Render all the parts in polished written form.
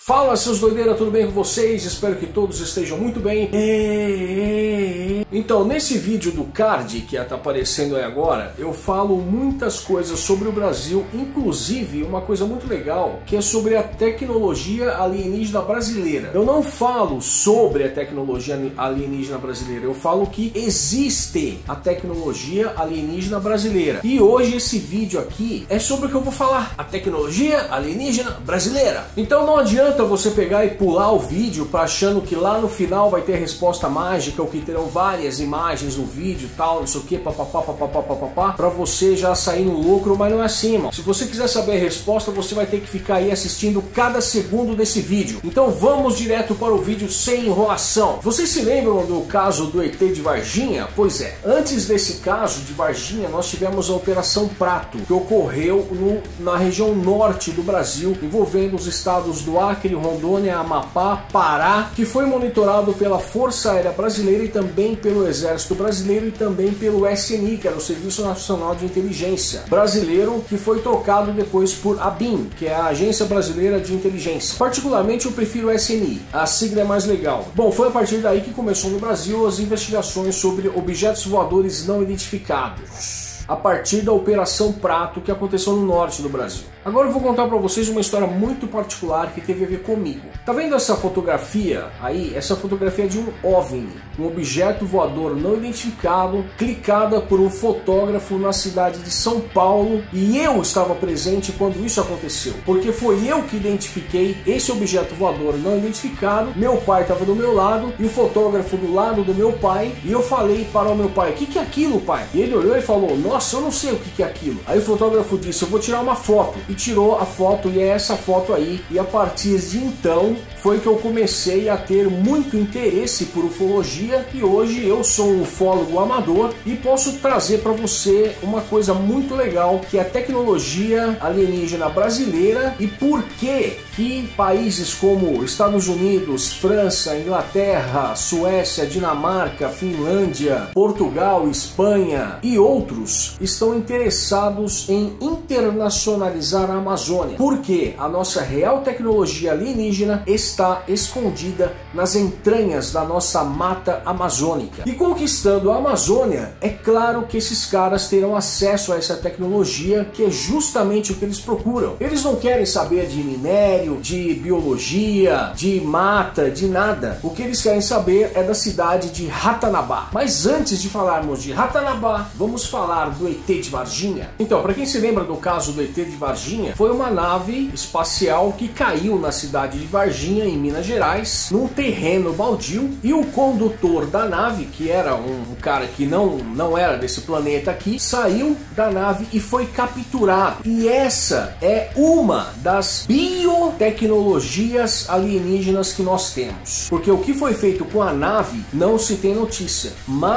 Fala, seus doideiras, tudo bem com vocês? Espero que todos estejam muito bem. Então, nesse vídeo do card que está aparecendo aí agora, eu falo muitas coisas sobre o Brasil, inclusive uma coisa muito legal, que é sobre a tecnologia alienígena brasileira. Eu não falo sobre a tecnologia alienígena brasileira, eu falo que existe a tecnologia alienígena brasileira. E hoje esse vídeo aqui é sobre o que eu vou falar, a tecnologia alienígena brasileira. Então não adianta você pegar e pular o vídeo achando que lá no final vai ter a resposta mágica ou que terão várias imagens no vídeo tal, não sei o que, papapá, pra você já sair no lucro, mas não é assim, irmão. Se você quiser saber a resposta, você vai ter que ficar aí assistindo cada segundo desse vídeo. Então vamos direto para o vídeo sem enrolação. Vocês se lembram do caso do ET de Varginha? Pois é, antes desse caso de Varginha, nós tivemos a Operação Prato, que ocorreu na região norte do Brasil, envolvendo os estados do Acre, Rondônia, Amapá, Pará, que foi monitorado pela Força Aérea Brasileira e também pelo Exército Brasileiro e também pelo SNI, que era o Serviço Nacional de Inteligência Brasileiro, que foi trocado depois por ABIN, que é a Agência Brasileira de Inteligência. Particularmente eu prefiro o SNI, a sigla é mais legal. Bom, foi a partir daí que começou no Brasil as investigações sobre objetos voadores não identificados, a partir da Operação Prato, que aconteceu no norte do Brasil. Agora eu vou contar para vocês uma história muito particular que teve a ver comigo. Tá vendo essa fotografia aí? Essa fotografia é de um OVNI, um objeto voador não identificado, clicada por um fotógrafo na cidade de São Paulo, e eu estava presente quando isso aconteceu, porque foi eu que identifiquei esse objeto voador não identificado. Meu pai estava do meu lado e o fotógrafo do lado do meu pai, e eu falei para o meu pai: o que é aquilo, pai? E ele olhou e falou: nossa, eu não sei o que é aquilo. Aí o fotógrafo disse: eu vou tirar uma foto. E tirou a foto, e é essa foto aí. E a partir de então foi que eu comecei a ter muito interesse por ufologia, e hoje eu sou um ufólogo amador e posso trazer para você uma coisa muito legal, que é a tecnologia alienígena brasileira e por que países como Estados Unidos, França, Inglaterra, Suécia, Dinamarca, Finlândia, Portugal, Espanha e outros estão interessados em internacionalizar a Amazônia, porque a nossa real tecnologia alienígena está escondida nas entranhas da nossa mata amazônica. E conquistando a Amazônia, é claro que esses caras terão acesso a essa tecnologia, que é justamente o que eles procuram. Eles não querem saber de minério, de biologia, de mata, de nada. O que eles querem saber é da cidade de Ratanabá. Mas antes de falarmos de Ratanabá, vamos falar do ET de Varginha. Então, para quem se lembra do caso do ET de Varginha, foi uma nave espacial que caiu na cidade de Varginha, em Minas Gerais, num terreno baldio, e o condutor da nave, que era um cara que não era desse planeta aqui, saiu da nave e foi capturado. E essa é uma das biotecnologias alienígenas que nós temos, porque o que foi feito com a nave não se tem notícia,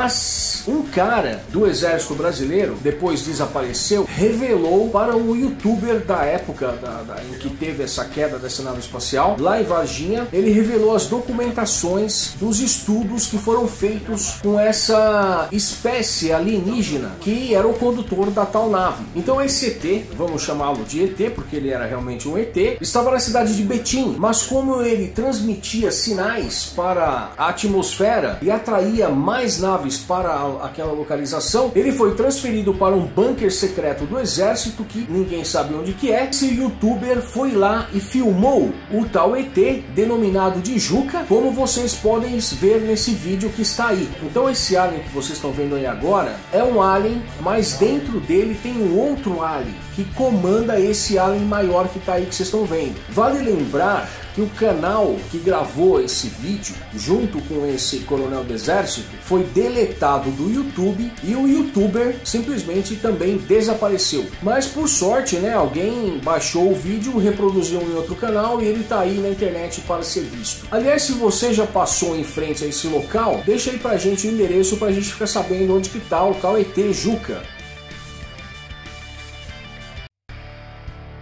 mas um cara do Exército Brasileiro depois desapareceu, revelou para um youtuber da época em que teve essa queda dessa nave espacial lá em Varginha. Ele revelou as documentações dos estudos que foram feitos com essa espécie alienígena que era o condutor da tal nave. Então esse ET, vamos chamá-lo de ET porque ele era realmente um ET, estava na cidade de Betim, mas como ele transmitia sinais para a atmosfera e atraía mais naves para aquela localização, ele foi transferido para um bunker secreto do exército, que ninguém sabe onde que é. Esse youtuber foi lá e filmou o tal ET, denominado de Juca, como vocês podem ver nesse vídeo que está aí. Então esse alien que vocês estão vendo aí agora é um alien, mas dentro dele tem um outro alien que comanda esse alien maior que está aí que vocês estão vendo. Vale lembrar que o canal que gravou esse vídeo junto com esse coronel do exército foi deletado do YouTube, e o youtuber simplesmente também desapareceu. Mas por sorte, né, alguém baixou o vídeo, reproduziu em outro canal e ele tá aí na internet para ser visto. Aliás, se você já passou em frente a esse local, deixa aí pra gente o endereço pra gente ficar sabendo onde que tá o tal ET Juca.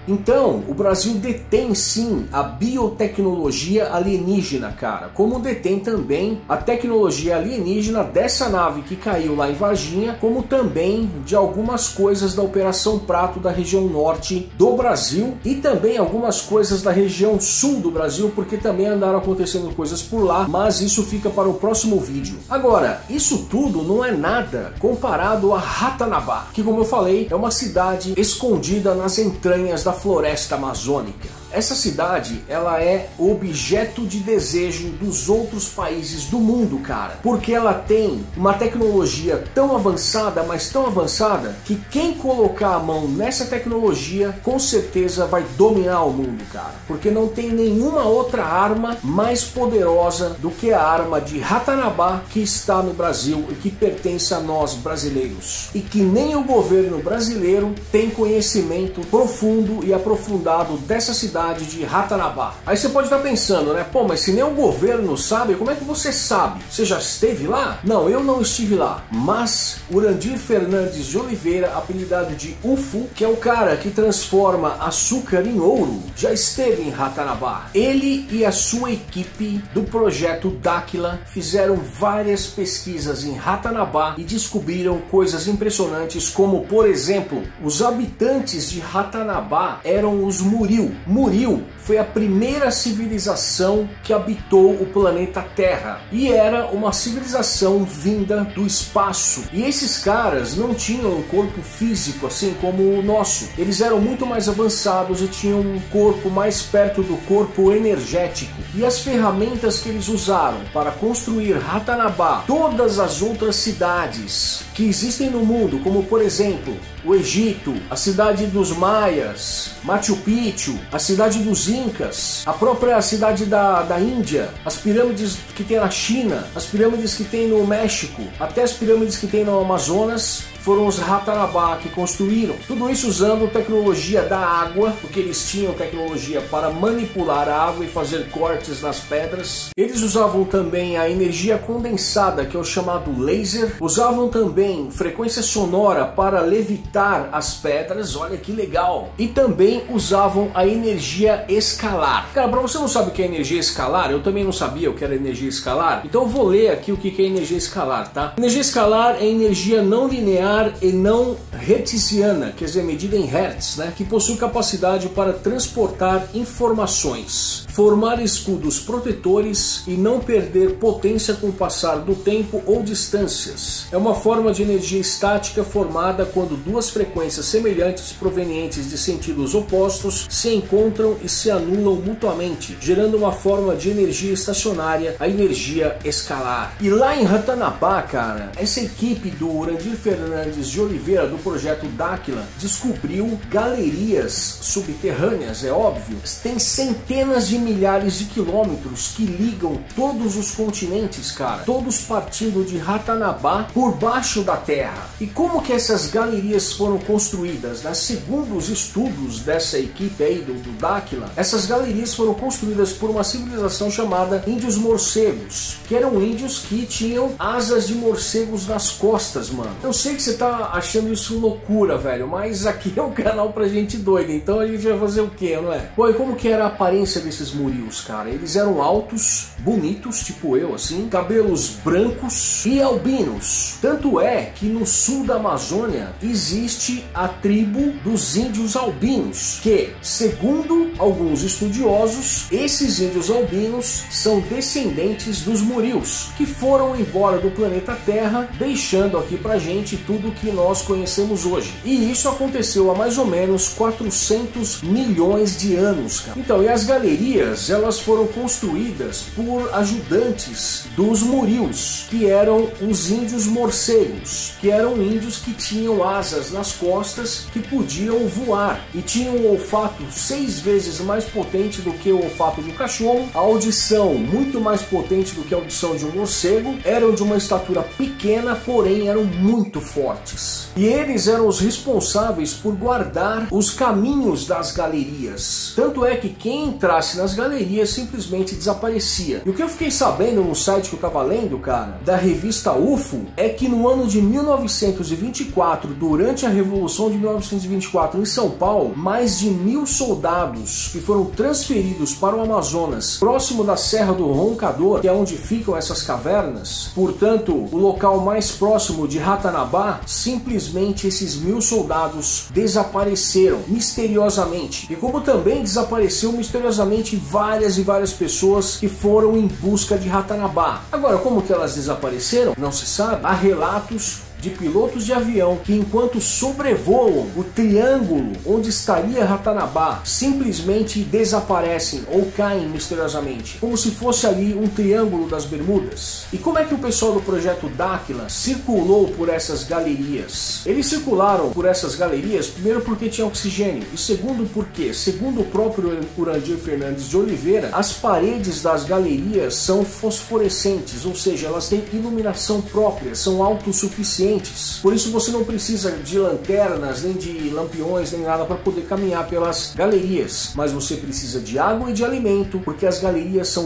Então, o Brasil detém sim a biotecnologia alienígena, cara, como detém também a tecnologia alienígena dessa nave que caiu lá em Varginha, como também de algumas coisas da Operação Prato da região norte do Brasil e também algumas coisas da região sul do Brasil, porque também andaram acontecendo coisas por lá, mas isso fica para o próximo vídeo. Agora, isso tudo não é nada comparado a Ratanabá, que, como eu falei, é uma cidade escondida nas entranhas da floresta amazônica. Essa cidade, ela é objeto de desejo dos outros países do mundo, cara, porque ela tem uma tecnologia tão avançada, mas tão avançada, que quem colocar a mão nessa tecnologia, com certeza vai dominar o mundo, cara, porque não tem nenhuma outra arma mais poderosa do que a arma de Ratanabá que está no Brasil e que pertence a nós brasileiros, e que nem o governo brasileiro tem conhecimento profundo e aprofundado dessa cidade de Ratanabá. Aí você pode estar pensando, né? Pô, mas se nem o governo sabe, como é que você sabe? Você já esteve lá? Não, eu não estive lá. Mas Urandir Fernandes de Oliveira, apelidado de UFO, que é o cara que transforma açúcar em ouro, já esteve em Ratanabá. Ele e a sua equipe do projeto Dáquila fizeram várias pesquisas em Ratanabá e descobriram coisas impressionantes, como, por exemplo, os habitantes de Ratanabá eram os Muril. Muril foi a primeira civilização que habitou o planeta Terra e era uma civilização vinda do espaço. E esses caras não tinham um corpo físico assim como o nosso. Eles eram muito mais avançados e tinham um corpo mais perto do corpo energético. E as ferramentas que eles usaram para construir Ratanabá, todas as outras cidades que existem no mundo, como por exemplo o Egito, a cidade dos Maias, Machu Picchu, a cidade dos Incas, a própria cidade da Índia, as pirâmides que tem na China, as pirâmides que tem no México, até as pirâmides que tem no Amazonas, foram os Ratanabá que construíram. Tudo isso usando tecnologia da água, porque eles tinham tecnologia para manipular a água e fazer cortes nas pedras. Eles usavam também a energia condensada, que é o chamado laser. Usavam também frequência sonora para levitar as pedras, olha que legal. E também usavam a energia escalar. Cara, pra você não sabe o que é energia escalar, eu também não sabia o que era energia escalar, então eu vou ler aqui o que é energia escalar, tá? Energia escalar é energia não linear e não hertziana, quer dizer, medida em hertz, né? Que possui capacidade para transportar informações, formar escudos protetores e não perder potência com o passar do tempo ou distâncias. É uma forma de energia estática formada quando duas frequências semelhantes provenientes de sentidos opostos se encontram e se anulam mutuamente, gerando uma forma de energia estacionária, a energia escalar. E lá em Ratanabá, cara, essa equipe do Urandir Fernandes de Oliveira do projeto Dáquila descobriu galerias subterrâneas, é óbvio. Tem centenas de milhares de quilômetros que ligam todos os continentes, cara, todos partindo de Ratanabá por baixo da terra. E como que essas galerias foram construídas, né? Segundo os estudos dessa equipe aí do Dáquila, essas galerias foram construídas por uma civilização chamada Índios Morcegos, que eram índios que tinham asas de morcegos nas costas, mano. Eu sei que você tá achando isso loucura, velho, mas aqui é um canal pra gente doida, então a gente vai fazer o quê, não é? Bom, e como que era a aparência desses Murios, cara? Eles eram altos, bonitos, tipo eu, assim, cabelos brancos e albinos. Tanto é que no sul da Amazônia existe a tribo dos índios albinos, que, segundo alguns estudiosos, esses índios albinos são descendentes dos Murios, que foram embora do planeta Terra, deixando aqui pra gente tudo que nós conhecemos hoje. E isso aconteceu há mais ou menos 400 milhões de anos, cara. Então, e as galerias, elas foram construídas por ajudantes dos Murios, que eram os índios morcegos, que eram índios que tinham asas nas costas, que podiam voar e tinham um olfato 6 vezes mais potente do que o olfato de um cachorro, a audição muito mais potente do que a audição de um morcego, eram de uma estatura pequena, porém eram muito fortes. E eles eram os responsáveis por guardar os caminhos das galerias. Tanto é que quem entrasse nas as galerias simplesmente desapareciam. E o que eu fiquei sabendo no site que eu tava lendo, cara, da revista UFO, é que no ano de 1924, durante a Revolução de 1924 em São Paulo, mais de 1000 soldados que foram transferidos para o Amazonas, próximo da Serra do Roncador, que é onde ficam essas cavernas, portanto, o local mais próximo de Ratanabá, simplesmente esses 1000 soldados desapareceram misteriosamente. E como também desapareceu misteriosamente várias e várias pessoas que foram em busca de Ratanabá. Agora, como que elas desapareceram? Não se sabe. Há relatos de pilotos de avião que, enquanto sobrevoam o triângulo onde estaria Ratanabá, simplesmente desaparecem ou caem misteriosamente, como se fosse ali um triângulo das Bermudas. E como é que o pessoal do projeto Dáquila circulou por essas galerias? Eles circularam por essas galerias, primeiro porque tinha oxigênio, e segundo porque, segundo o próprio Urandir Fernandes de Oliveira, as paredes das galerias são fosforescentes, ou seja, elas têm iluminação própria, são autossuficientes. Por isso você não precisa de lanternas, nem de lampiões, nem nada para poder caminhar pelas galerias. Mas você precisa de água e de alimento, porque as galerias são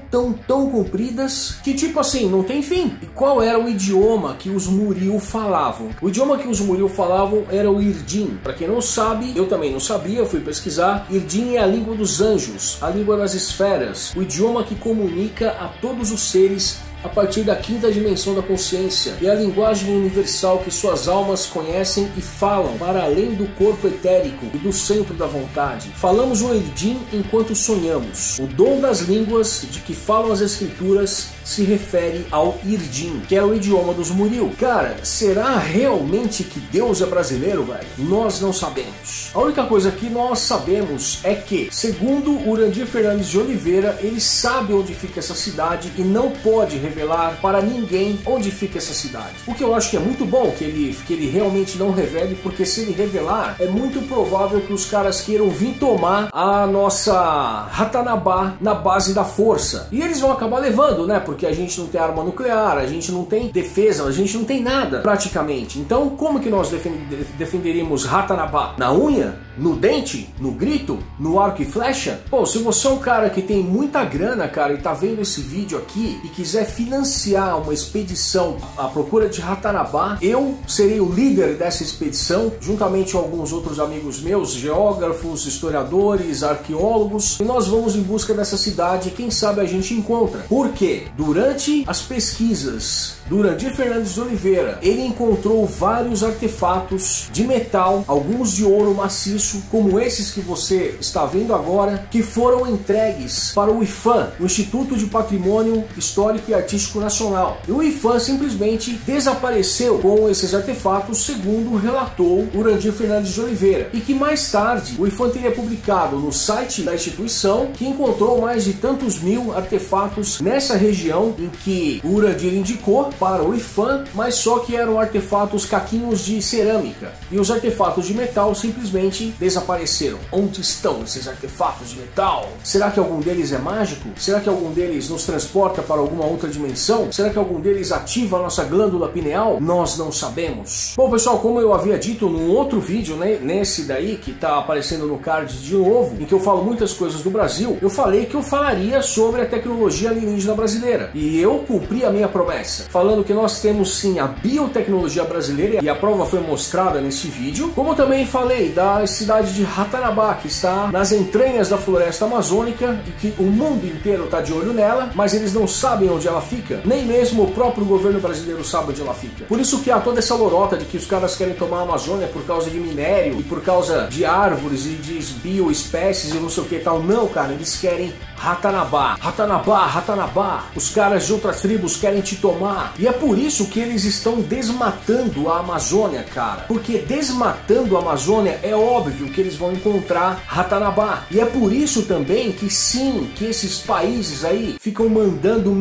tão compridas que, tipo assim, não tem fim. E qual era o idioma que os Muril falavam? O idioma que os Muril falavam era o Irdim. Para quem não sabe, eu também não sabia, eu fui pesquisar. Irdim é a língua dos anjos, a língua das esferas, o idioma que comunica a todos os seres a partir da quinta dimensão da consciência, e a linguagem universal que suas almas conhecem e falam para além do corpo etérico e do centro da vontade. Falamos o Irdim enquanto sonhamos. O dom das línguas de que falam as escrituras se refere ao Irdim, que é o idioma dos Muril. Cara, será realmente que Deus é brasileiro, velho? Nós não sabemos. A única coisa que nós sabemos é que, segundo Urandir Fernandes de Oliveira, ele sabe onde fica essa cidade e não pode revelar para ninguém onde fica essa cidade. O que eu acho que é muito bom que ele realmente não revele, porque se ele revelar, é muito provável que os caras queiram vir tomar a nossa Ratanabá na base da força. E eles vão acabar levando, né? Porque a gente não tem arma nuclear, a gente não tem defesa, a gente não tem nada, praticamente. Então, como que nós defenderíamos Ratanabá? Na unha? No dente? No grito? No arco e flecha? Pô, se você é um cara que tem muita grana, cara, e tá vendo esse vídeo aqui e quiser financiar uma expedição à procura de Ratanabá, eu serei o líder dessa expedição, juntamente com alguns outros amigos meus, geógrafos, historiadores, arqueólogos, e nós vamos em busca dessa cidade e quem sabe a gente encontra. Por quê? Durante as pesquisas do Urandir Fernandes de Oliveira, ele encontrou vários artefatos de metal, alguns de ouro maciço, como esses que você está vendo agora, que foram entregues para o IPHAN, o Instituto de Patrimônio Histórico e Artístico Nacional. E o IPHAN simplesmente desapareceu com esses artefatos, segundo relatou Urandir Fernandes de Oliveira, e que mais tarde o IPHAN teria publicado no site da instituição que encontrou mais de tantos mil artefatos nessa região em que o Urandir indicou para o IPHAN, mas só que eram artefatos caquinhos de cerâmica, e os artefatos de metal simplesmente desapareceram. Onde estão esses artefatos de metal? Será que algum deles é mágico? Será que algum deles nos transporta para alguma outra dimensão? Será que algum deles ativa a nossa glândula pineal? Nós não sabemos. Bom, pessoal, como eu havia dito num outro vídeo, né, nesse daí que está aparecendo no card de novo, em que eu falo muitas coisas do Brasil, eu falei que eu falaria sobre a tecnologia alienígena brasileira, e eu cumpri a minha promessa, falando que nós temos sim a biotecnologia brasileira, e a prova foi mostrada nesse vídeo, como também falei da cidade de Ratanabá, que está nas entranhas da floresta amazônica e que o mundo inteiro está de olho nela, mas eles não sabem onde ela fica, nem mesmo o próprio governo brasileiro sabe onde ela fica. Por isso que há toda essa lorota de que os caras querem tomar a Amazônia por causa de minério e por causa de árvores e de bioespécies e não sei o que e tal. Não, cara, eles querem Ratanabá, Ratanabá, Ratanabá. Os caras de outras tribos querem te tomar. E é por isso que eles estão desmatando a Amazônia, cara. Porque desmatando a Amazônia é óbvio que eles vão encontrar Ratanabá. E é por isso também que sim, que esses países aí ficam mandando milhares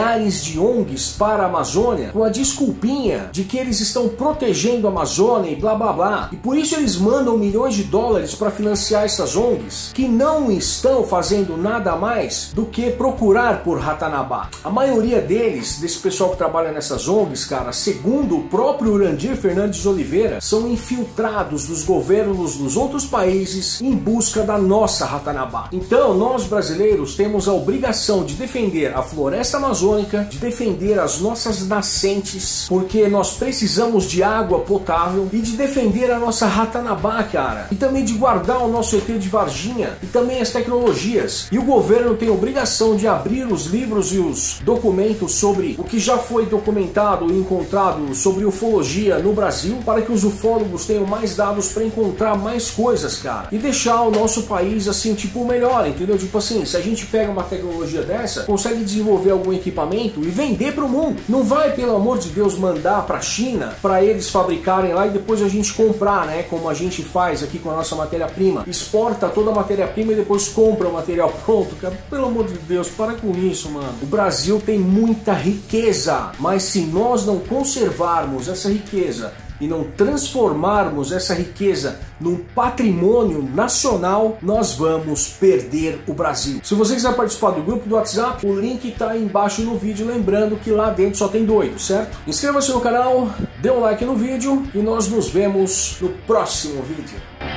milhares de ONGs para a Amazônia com a desculpinha de que eles estão protegendo a Amazônia e blá blá blá. E por isso eles mandam milhões de dólares para financiar essas ONGs que não estão fazendo nada mais do que procurar por Ratanabá. A maioria deles, desse pessoal que trabalha nessas ONGs, cara, segundo o próprio Urandir Fernandes de Oliveira, são infiltrados dos governos dos outros países em busca da nossa Ratanabá. Então, nós brasileiros temos a obrigação de defender a floresta amazônica, de defender as nossas nascentes, porque nós precisamos de água potável, e de defender a nossa Ratanabá, cara. E também de guardar o nosso ET de Varginha, e também as tecnologias. E o governo tem a obrigação de abrir os livros e os documentos sobre o que já foi documentado e encontrado sobre ufologia no Brasil, para que os ufólogos tenham mais dados para encontrar mais coisas, cara. E deixar o nosso país, assim, tipo, melhor, entendeu? Tipo assim, se a gente pega uma tecnologia dessa, consegue desenvolver algum equipamento e vender para o mundo. Não vai, pelo amor de Deus, mandar para a China, para eles fabricarem lá e depois a gente comprar, né? Como a gente faz aqui com a nossa matéria-prima. Exporta toda a matéria-prima e depois compra o material pronto, cara. Pelo amor de Deus, para com isso, mano. O Brasil tem muita riqueza, mas se nós não conservarmos essa riqueza e não transformarmos essa riqueza num patrimônio nacional, nós vamos perder o Brasil. Se você quiser participar do grupo do WhatsApp, o link está aí embaixo no vídeo, lembrando que lá dentro só tem doido, certo? Inscreva-se no canal, dê um like no vídeo e nós nos vemos no próximo vídeo.